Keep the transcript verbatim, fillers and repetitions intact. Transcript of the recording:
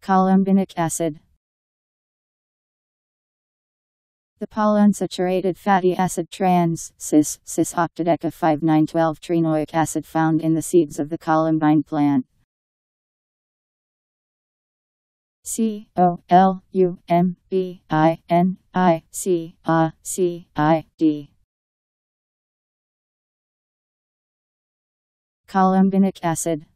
Columbinic acid. The polyunsaturated fatty acid trans cis cis octadeca five nine twelve trinoic acid found in the seeds of the columbine plant. C O L U M B I N I C A C I D. Columbinic acid.